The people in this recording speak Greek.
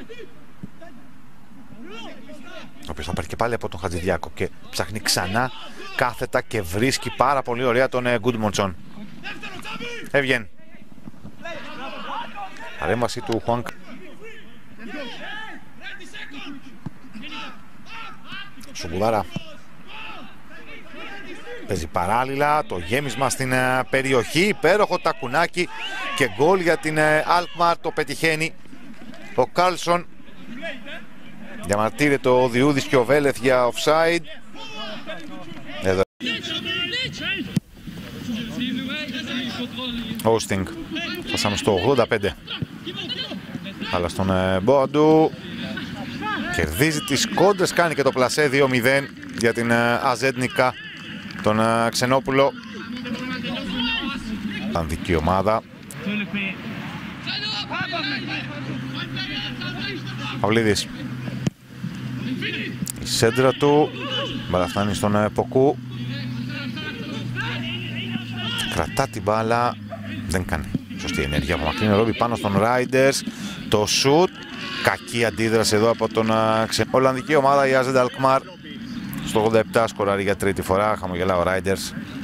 Ο οποίος θα πάρει και πάλι από τον Χατζηδιάκο και ψάχνει ξανά κάθετα και βρίσκει πάρα πολύ ωραία τον Γκούντμοντσον. Έβγαινε. Παρέμβαση του Χουάνκ. Σουγκουδάρα. Παίζει παράλληλα το γέμισμα στην περιοχή. Υπέροχο τακουνάκι και γκολ για την Αλκμαρ. Το πετυχαίνει ο Κάρλσον. Διαμαρτύρεται ο Διούδης και ο Βέλεθ για offside. Εδώ. Hosting. Φτάσαμε στο 85. Αλλά στον Μπόαντου. Κερδίζει τις κόντρες, κάνει και το πλασέ 2-0 για την Αζέντνικα, τον Ξενόπουλο. Ανδική ομάδα. Παυλίδης. Η σέντρα του. Μπάλα φτάνει στον Ποκού. Κρατά την μπάλα. Δεν κάνει σωστή ενέργεια από μακρινή ρόμπι πάνω στον Ράιντερς. Το σουτ. Κακή αντίδραση εδώ από τον Ολλανδική ομάδα, η Αζέντ Αλκμαρ. Στο 87 σκοράρει για τρίτη φορά. Χαμογελά ο Ράιντερς.